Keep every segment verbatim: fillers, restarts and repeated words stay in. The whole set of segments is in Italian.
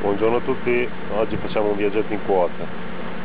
Buongiorno a tutti, oggi facciamo un viaggetto in quota.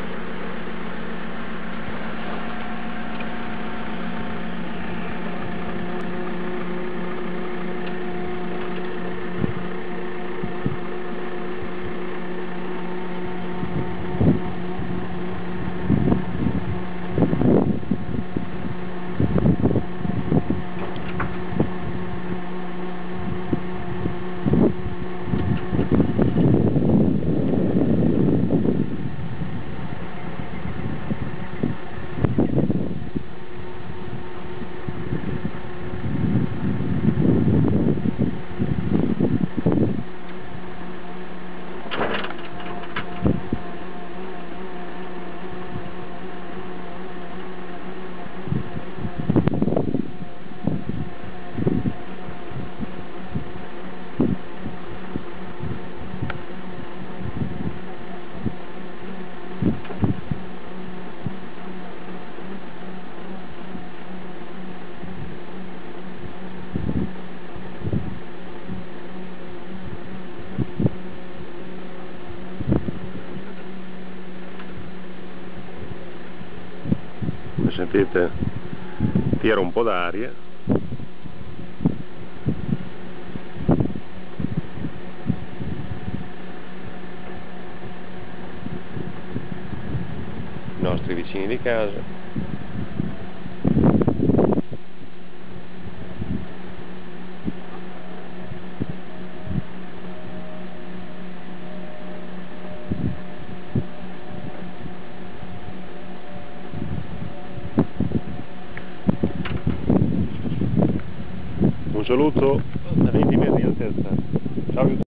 Come sentite tira un po' d'aria. I nostri vicini di casa. Un saluto da venti metri di altezza. Ciao.